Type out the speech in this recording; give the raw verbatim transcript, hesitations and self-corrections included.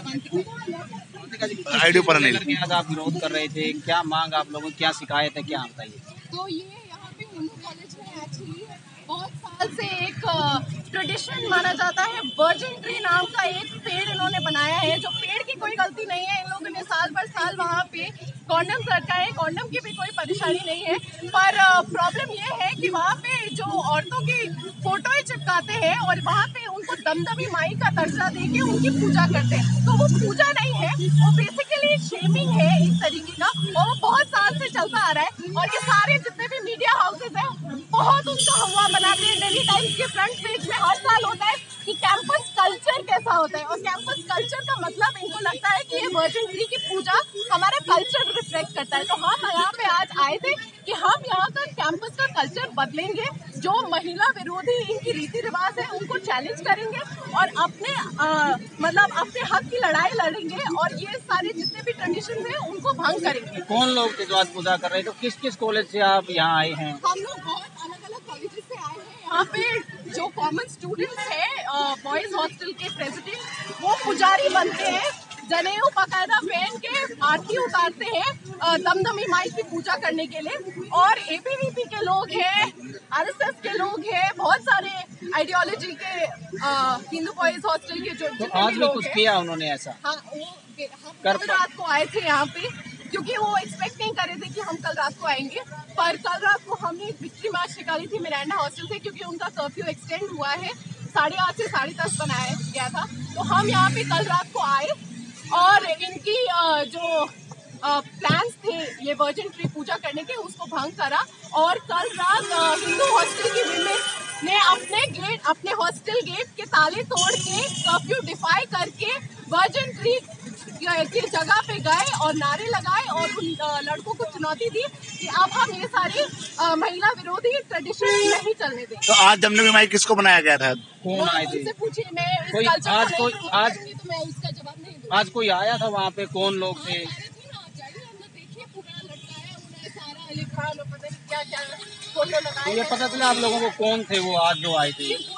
ID पर नहीं। आज आप विरोध कर रहे थे, क्या मांग आप लोगों की, क्या शिकायत है, क्या बताइए? तो ये यहाँ पे हिंदू कॉलेज में एक्चुअली बहुत साल से एक ट्रेडिशन माना जाता है। वर्जिन ट्री नाम का एक पेड़ इन्होंने बनाया है, जो पेड़ की कोई गलती नहीं है। इन लोगों ने साल भर साल वहाँ पे कॉन्डम रखा है, कॉन्डम की भी कोई परेशानी नहीं है। पर प्रॉब्लम ये है कि वहाँ पे जो औरतों की फोटो चिपकाते हैं और वहाँ पे उनको दमदमी माई का दर्जा देके उनकी पूजा करते हैं। तो वो पूजा नहीं है, वो बेसिकली शेमिंग है एक तरीके का, और वो बहुत साल से चलता आ रहा है। और ये सारे जितने भी मीडिया हाउसेज हैं बहुत उनका हवा बनाते हैं। डेली टाइम्स के फ्रंट पेज में हर साल होता है कि कैंपस कल्चर कैसा होता है, और कैंपस कल्चर का मतलब इनको लगता है कि ये वर्जिन ट्री की पूजा हमारा कल्चर रिफ्लेक्ट करता है। तो हम यहाँ पे आज आए थे कि हम यहाँ का कैंपस का कल्चर बदलेंगे, जो महिला विरोधी इनकी रीति रिवाज है उनको चैलेंज करेंगे और अपने आ, मतलब अपने हक की लड़ाई लड़ेंगे, और ये सारे जितने भी ट्रेडिशन है उनको भंग करेंगे। कौन लोग थे जो आज पूजा कर रहे थे? तो किस किस कॉलेज से आप यहाँ आए हैं? हम लोग बहुत अलग अलग कॉलेजेस से आए हैं। यहाँ पे जो कॉमन स्टूडेंट्स हैं, बॉयज हॉस्टल के प्रेसिडेंट, वो पुजारी बनते हैं, जनेऊ बाकायदा पहन के आरती उतारते हैं दमदमी माई की पूजा करने के लिए। और एबीवीपी के लोग हैं, आरएसएस के लोग हैं, बहुत सारे आइडियोलॉजी के हिंदू बॉयज हॉस्टल के जो तो आज भी कुछ किया उन्होंने ऐसा? हाँ, वो हम कल रात को आए थे यहाँ पे, क्योंकि वो एक्सपेक्ट नहीं कर रहे थे कि हम कल रात को आएंगे। पर कल रात को हमने एक विक्ट्री मार्च निकाली थी मिरांडा हॉस्टल से, क्योंकि उनका कर्फ्यू एक्सटेंड हुआ है, साढ़े आठ से साढ़े दस बनाया गया था। तो हम यहाँ पे कल रात को आए और इनकी जो प्लान्स थे ये वर्जिन ट्री पूजा करने के, उसको भंग करा। और कल रात हिंदू हॉस्टल की विमेन ने अपने गेट अपने हॉस्टल गेट के ताले तोड़ के कर्फ्यू डिफाई करके वर्जिन ट्री की जगह पे गए और नारे लगाए और उन लड़कों को चुनौती दी कि अब हम ये सारे महिला विरोधी ट्रेडिशन नहीं चलने देंगे। तो आज दमदमी माई किसको बनाया गया था? कौन आए थे? उनसे पूछिए, मैं इस कोई कल्चर आज को कोई नहीं आज तो मैं उसका जवाब नहीं दूंगी। आज कोई आया था वहाँ पे? कौन लोग थे? लिखा पता नहीं क्या क्या फोटो लगाए। मुझे पता चला आप लोगों को कौन थे वो आज जो आए थे?